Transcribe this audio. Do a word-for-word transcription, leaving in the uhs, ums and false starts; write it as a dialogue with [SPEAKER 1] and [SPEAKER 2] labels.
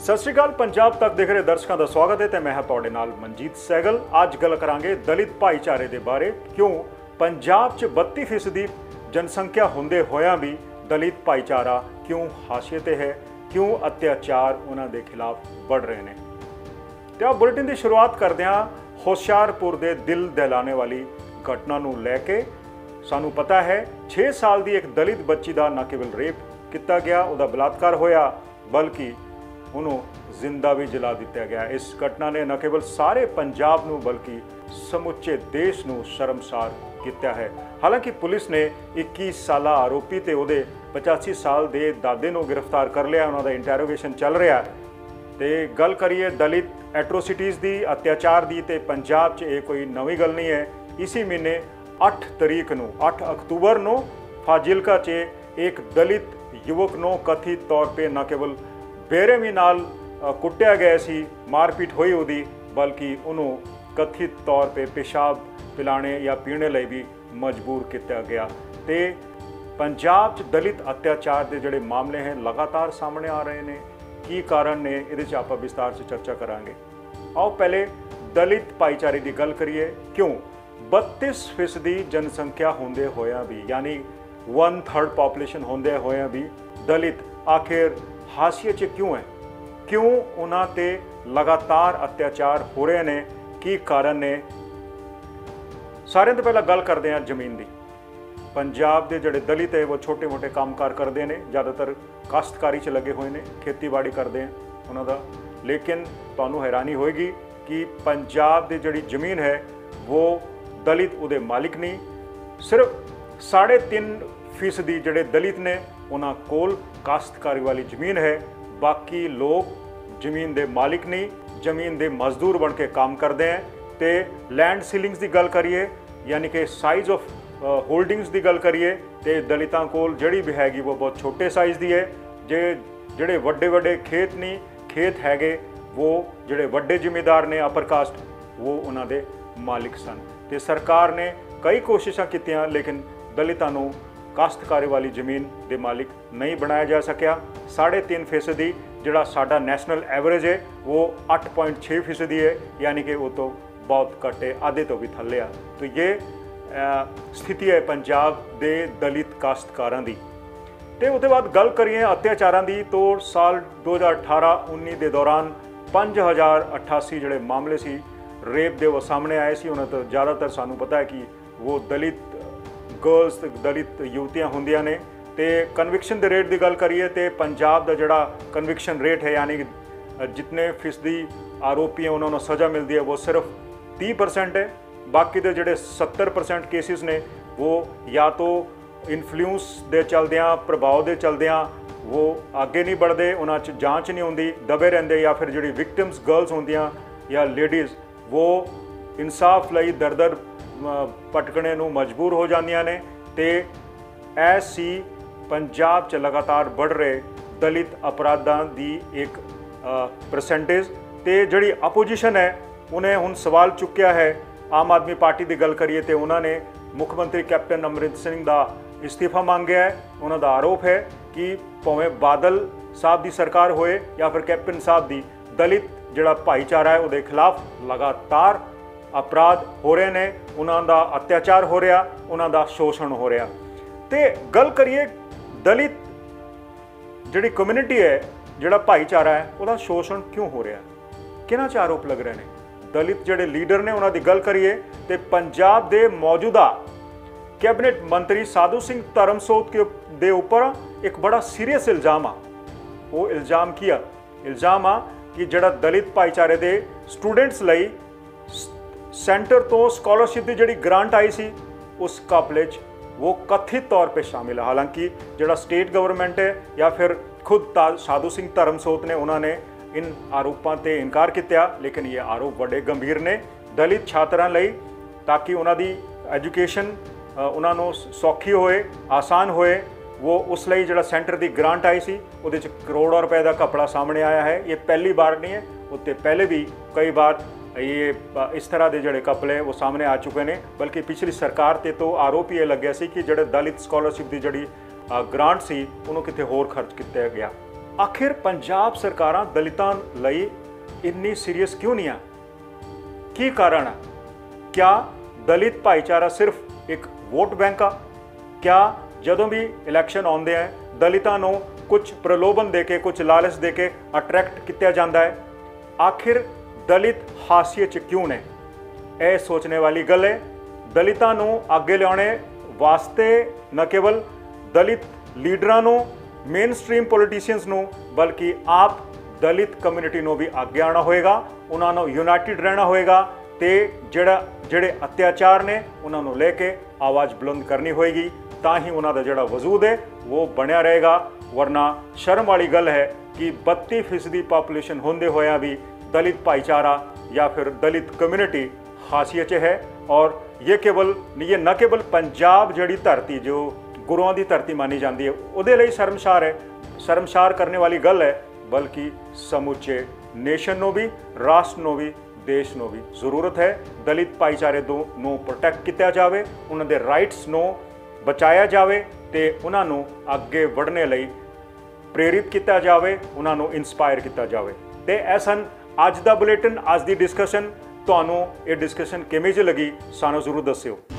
[SPEAKER 1] सत श्री अकाल। पंजाब तक देख रहे दर्शकों का स्वागत है। तो मैं तुहाडे नाल मनजीत सैगल। अज गल करांगे दलित भाईचारे के बारे। क्यों पंजाब च बत्ती फीसदी जनसंख्या होंदे होया भी दलित भाईचारा क्यों हाशिए ते है, क्यों अत्याचार उन्होंने खिलाफ बढ़ रहे हैं। तो आप बुलेटिन की शुरुआत करदे होशियारपुर के दिल दहलाने वाली घटना नूं लैके। सानू पता है छे साल की एक दलित बच्ची का न केवल रेप किया गया, उहदा बलात्कार होया, बल्कि उन्होंने जिंदा भी जला दिता गया। इस घटना ने न केवल सारे पंजाब नूं बल्कि समुचे देश नूं शर्मसार किया है। हालांकि पुलिस ने इक्कीस साल आरोपी ते उहदे पचासी साल के दादे नूं गिरफ्तार कर लिया। उन्होंने इंटैरोगेशन चल रहा है। तो गल करिए दलित एट्रोसिटीज़ की, अत्याचार की, तो पंजाब च ये कोई नवी गल नहीं है। इसी महीने अठ तरीक नूं अठ अक्तूबर नूं फाजिलका च एक दलित युवक नूं कथित तौर पर न केवल बेरहमी नाल कुटिया गया सी, मारपीट हुई उहदी, बल्कि उन्होंने कथित तौर पर पेशाब पिलाने या पीने लिए भी मजबूर किया गया। तो पंजाब च दलित अत्याचार के जोड़े मामले हैं लगातार सामने आ रहे हैं। की कारण ने ये आप विस्तार से चर्चा करांगे। आओ पहले दलित भाईचारे की गल करिए। क्यों बत्तीस फीसदी जनसंख्या होंदे होया भी, यानी वन थर्ड पॉपुलेशन होंदे होया भी दलित आखिर हाशिए च क्यों है? क्यों उन्होंने लगातार अत्याचार हो रहे हैं? की कारण ने? सारे तो पहला गल करते हैं जमीन की। पंजाब के जोड़े दलित है वो छोटे मोटे कामकार करते हैं, ज़्यादातर काश्तकारी च लगे हुए हैं, खेतीबाड़ी करते हैं उन्होंने। लेकिन तुहानू हैरानी होएगी कि पंजाब की जिहड़ी जमीन है वो दलित उहदे मालिक नहीं। सिर्फ साढ़े तीन फीसदी जोड़े दलित ने उन्होंने कोल काश्तकारी वाली जमीन है। बाकी लोग जमीन के मालिक नहीं, जमीन के मजदूर बन के काम करते हैं। तो लैंड सीलिंग्स की गल करिए, यानी कि साइज़ ऑफ होल्डिंग्स की गल करिए, तो दलितों कोल जिहड़ी भी हैगी वो बहुत छोटे साइज़ की है। जे जिहड़े वड्डे वड्डे खेत नहीं, खेत हैगे वो जिहड़े वड्डे जिमीदार ने अपर कास्ट वो उन्हां दे मालिक सन। तो सरकार ने कई कोशिशां कीतियां, लेकिन दलितों को काश्तकारी वाली जमीन के मालिक नहीं बनाया जा सकिया। साढ़े तीन फीसदी जोड़ा साडा नैशनल एवरेज है वो अठ पॉइंट छे फीसदी है, यानी कि वो तो बहुत घट है, आधे तो भी थले आ। तो ये स्थिति है पंजाब के दलित काश्तकारां दी। तो उसके बाद गल करिए अत्याचारां दी, तो साल दो हज़ार अठारह उन्नीस के दौरान पाँच हज़ार अठासी जोड़े मामले सी रेप के वो सामने आए सी। उन्हें तो ज़्यादातर सानू पता है कि वो दलित गर्ल्स दलित युवतियां होंदियां ने। तो कन्विक्शन के रेट की गल करिए तो पंजाब का जोड़ा कन्विक्शन रेट है, यानी कि जितने फीसदी आरोपी हैं उन्होंने सज़ा मिलती है वो सिर्फ तीस परसेंट है। बाकी के जोड़े सत्तर परसेंट केसिस ने वो या तो इन्फ्लूएंस दे चलदियाँ, प्रभाव दे चलदियाँ वो आगे नहीं बढ़ते, उन्होंने जांच नहीं होंदी, दबे रहते, या फिर जी विक्टिम्स गर्ल्स होंदियाँ या लेडीज़ वो इंसाफ लई दर दर भटकने नूं मजबूर हो जांदियां ने। ते ऐसी पंजाब च लगातार बढ़ रहे दलित अपराधां दी एक परसेंटेज। ते जिहड़ी अपोजिशन है उन्हें हुण सवाल चुक्या है। आम आदमी पार्टी की गल करिए तो उन्होंने मुख्यमंत्री कैप्टन अमरिंदर सिंह का इस्तीफा मांगया है। उन्होंने आरोप है कि भावें बादल साहब की सरकार होए या फिर कैप्टन साहब की, दलित जिहड़ा भाईचारा है उसके खिलाफ लगातार अपराध हो रहे हैं, उन्होंने अत्याचार हो रहा, उन्होंने शोषण हो रहा। तो गल करिए दलित जिहड़ी कम्यूनिटी है, जिहड़ा भाईचारा है, उसका शोषण क्यों हो रहा, किन्हां च आरोप लग रहे हैं? दलित जिहड़े लीडर ने उन्होंने गल करिए तो पंजाब के मौजूदा कैबिनेट मंत्री साधु सिंह धर्मसोत के दे ऊपर एक बड़ा सीरियस इल्जाम आ। वो इल्जाम की आ इल्जाम आ कि जिहड़ा दलित भाईचारे के स्टूडेंट्स लई सेंटर तो स्कॉलरशिप की जिहड़ी ग्रांट आई सी उस काफले च वो कथित तौर पर शामिल है। हालांकि जिहड़ा स्टेट गवर्नमेंट है या फिर खुद साधु सिंह धर्मसोत ने उन्होंने इन आरोपों से इनकार किया, लेकिन ये आरोप बड़े गंभीर ने दलित छात्रां लई, ताकि उन्होंने एजुकेशन उन्होंने सौखी होए, आसान होए। वो उस लिए जो सेंटर की ग्रांट आई सी उहदे च करोड़ों रुपए का कपड़ा सामने आया है। ये पहली बार नहीं है, उत्ते पहले भी कई बार ये इस तरह के जोड़े कपड़े वो सामने आ चुके हैं। बल्कि पिछली सरकार ते तो आरोप ये लग्या सी कि जोड़े दलित स्कॉलरशिप की जी ग्रांट सी उन्होंने कितने होर खर्च किया गया। आखिर पंजाब सरकारां दलितां लई इन्नी सीरीयस क्यों नहीं है? की कारण है? क्या दलित भाईचारा सिर्फ एक वोट बैंक आ? क्या जदों भी इलैक्शन आउंदे हैं दलितां नूं कुछ प्रलोभन देके कुछ लालच देके अट्रैक्ट किया जाता है? आखिर दलित हाशिए च क्यों ने? यह सोचने वाली गल है। दलितां नूं अगे लियाने वास्ते न केवल दलित लीडरां नूं, मेन स्ट्रीम पॉलिटिशियंस नूं, बल्कि आप दलित कम्यूनिटी नूं भी अगे आना होएगा, उन्हां नूं यूनाइटेड रहना होएगा ते जिहड़ा जिहड़े अत्याचार ने उन्हां नूं लेके आवाज़ बुलंद करनी होएगी, तां ही उन्हां दा जिहड़ा वजूद है वो बनिया रहेगा। वरना शर्म वाली गल है कि बत्ती फीसदी पॉपुलेशन होंदे होया भी दलित भाईचारा या फिर दलित कम्यूनिटी हाशिए च है। और ये केवल ये न केवल पंजाब जड़ी धरती जो गुरुआं दी धरती मानी जाती है उहदे लई शर्मसार है, शर्मसार करने वाली गल है, बल्कि समूचे नेशन नूं भी, राष्ट्र नूं भी, देश नूं भी जरूरत है दलित भाईचारे नूं प्रोटैक्ट किया जाए, उन्हां दे राइट्स नूं बचाया जाए ते उन्हां नूं अगे बढ़ने लई प्रेरित किया जाए, उन्हां नूं इंस्पायर किया जाए। ते ऐ सन अज दा बुलेटिन, अज दी डिस्कशन। तुहानूं ये डिस्कशन किवें जी लगी सानूं जरूर दस्सिओ।